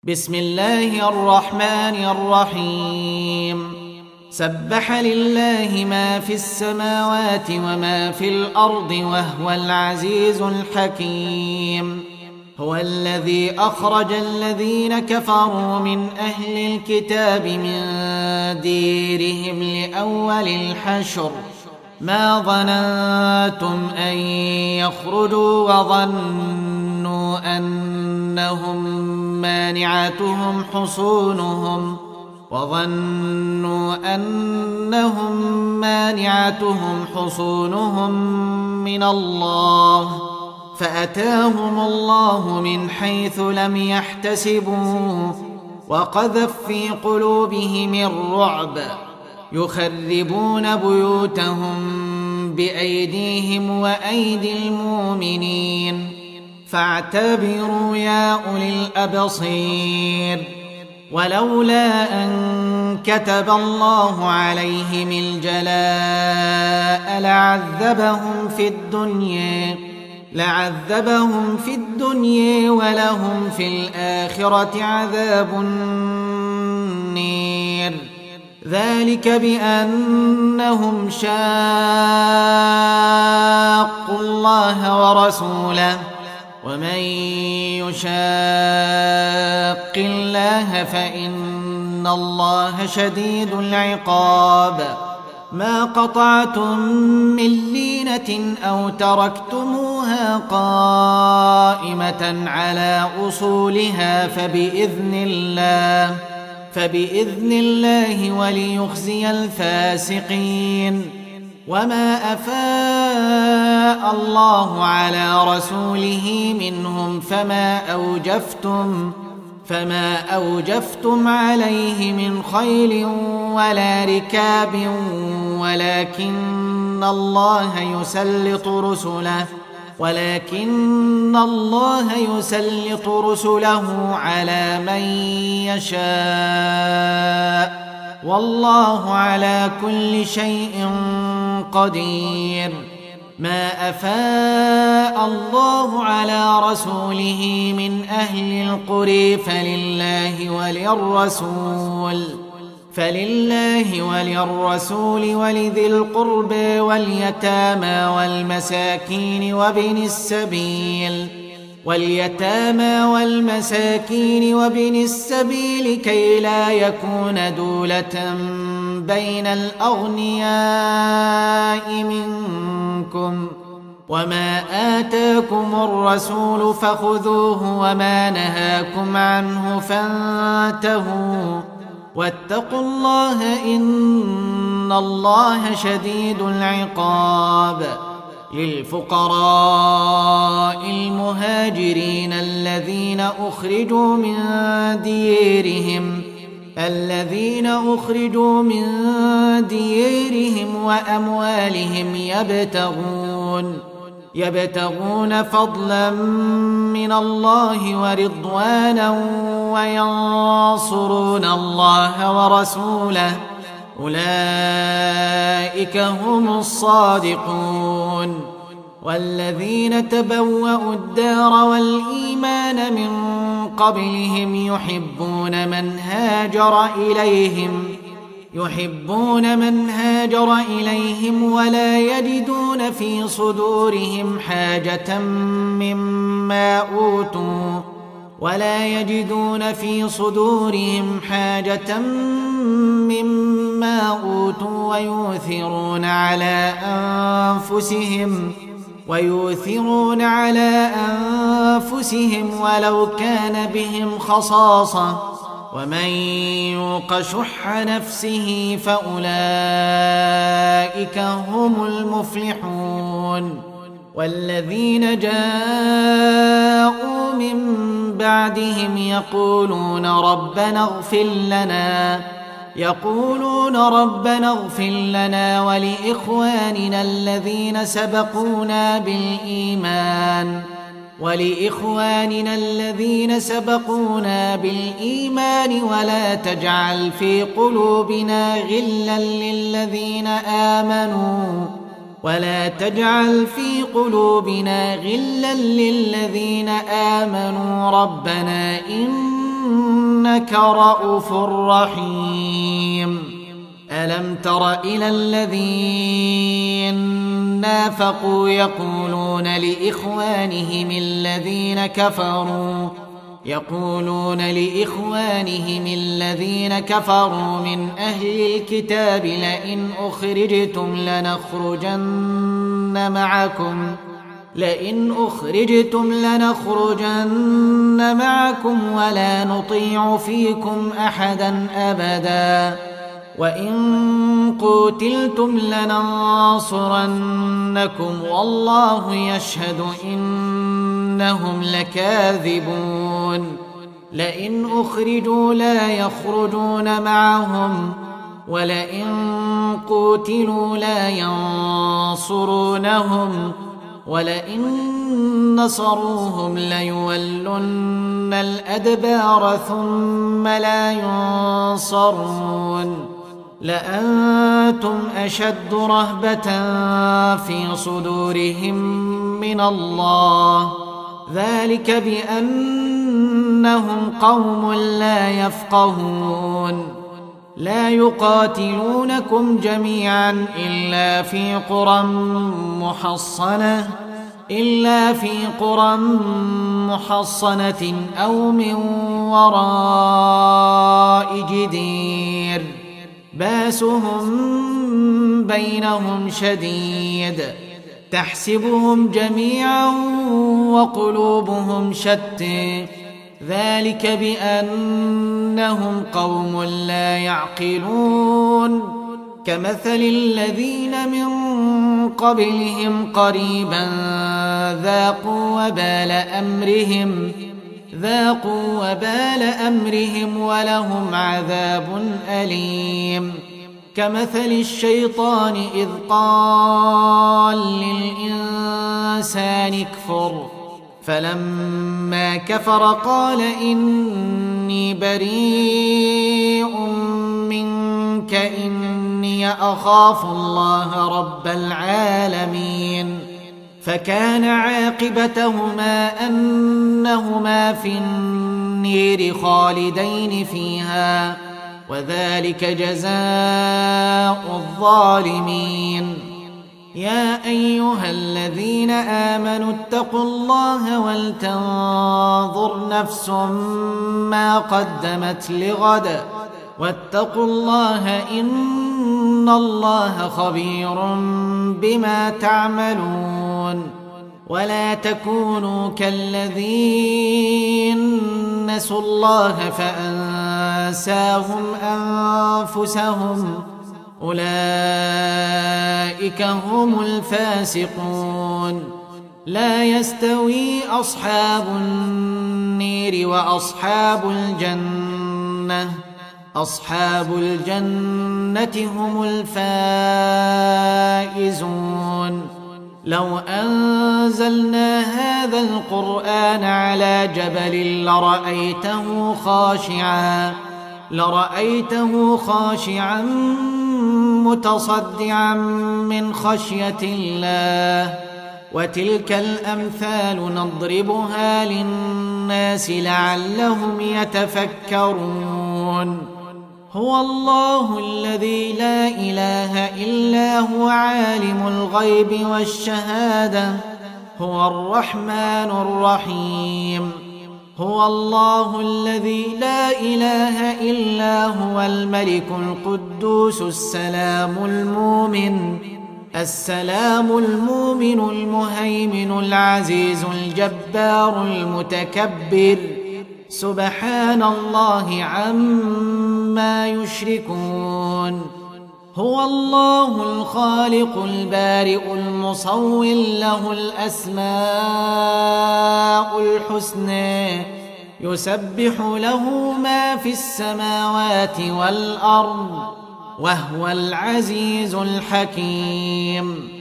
بسم الله الرحمن الرحيم سبح لله ما في السماوات وما في الأرض وهو العزيز الحكيم. هو الذي أخرج الذين كفروا من أهل الكتاب من ديرهم لأول الحشر ما ظننتم أن يخرجوا وظنوا أنهم مانعتهم حصونهم من الله فأتاهم الله من حيث لم يحتسبوا وقذف في قلوبهم الرعب يخربون بيوتهم بأيديهم وأيدي المؤمنين فاعتبروا يا أولي الأبصير. ولولا أن كتب الله عليهم الجلاء لعذبهم في الدنيا ولهم في الآخرة عذاب النير. ذلك بأنهم شاقوا الله ورسوله ومن يشاق الله فإن الله شديد العقاب. ما قطعتم من لينة أو تركتموها قائمة على أصولها فبإذن الله وليخزي الفاسقين. وما أفاء الله على رسوله منهم فما أوجفتم عليه من خيل ولا ركاب ولكن الله يسلط رسله على من يشاء والله على كل شيء قدير. ما أفاء الله على رسوله من أهل القرى فلله وللرسول ولذي القربى واليتامى والمساكين وابن السبيل كي لا يكون دولة بين الأغنياء منكم. وما آتاكم الرسول فخذوه وما نهاكم عنه فانتهوا واتقوا الله إن الله شديد العقاب. للفقراء المهاجرين الذين أخرجوا من ديارهم وأموالهم يبتغون فضلا من الله ورضوانا وينصرون الله ورسوله أولئك هم الصادقون. والذين تبوأوا الدار والإيمان من قبلهم يحبون من هاجر إليهم ولا يجدون في صدورهم حاجة مما أوتوا ويؤثرون على أنفسهم ولو كان بهم خصاصة ومن يوق شح نفسه فأولئك هم المفلحون. والذين جاءوا من بعدهم يقولون ربنا اغفر لنا ولإخواننا الذين سبقونا بالإيمان ولا تجعل في قلوبنا غلا للذين آمنوا ولا تجعل في قلوبنا غلا للذين آمنوا ربنا إنك إنك رءوف رحيم ألم تر إلى الذين نافقوا يقولون لإخوانهم الذين كفروا من أهل الكتاب لئن أخرجتم لنخرجن معكم ولا نطيع فيكم أحدا أبدا وإن قتلتم لننصرنكم والله يشهد إنهم لكاذبون لئن أخرجوا لا يخرجون معهم ولئن قتلوا لا ينصرونهم ولئن نصروهم ليولن الأدبار ثم لا ينصرون لأنتم أشد رهبة في صدورهم من الله ذلك بأنهم قوم لا يفقهون لا يقاتلونكم جميعا إلا في قرى محصنة أو من وراء جدير باسهم بينهم شديد تحسبهم جميعا وقلوبهم شتى ذلك بأنهم قوم لا يعقلون كمثل الذين من قبلهم قريبا ذاقوا وبال أمرهم ولهم عذاب أليم كمثل الشيطان إذ قال للإنسان اكفر فلما كفر قال إني بريء منك إني أخاف الله رب العالمين فكان عاقبتهما أنهما في النير خالدين فيها وذلك جزاء الظالمين يا أيها الذين آمنوا اتقوا الله ولتنظر نفس ما قدمت لغد واتقوا الله إن الله خبير بما تعملون ولا تكونوا كالذين نسوا الله فأنساهم أنفسهم أولئك هم الفاسقون لا يستوي أصحاب النير وأصحاب الجنة هم الفائزون لو أنزلنا هذا القرآن على جبل لرأيته خاشعا متصدعا من خشية الله وتلك الأمثال نضربها للناس لعلهم يتفكرون هو الله الذي لا إله إلا هو عالم الغيب والشهادة هو الرحمن الرحيم هو الله الذي لا إله إلا هو الملك القدوس السلام المؤمن المهيمن العزيز الجبار المتكبر سبحان الله عما يشركون هو الله الخالق البارئ المصور له الأسماء الحسنى يسبح له ما في السماوات والأرض وهو العزيز الحكيم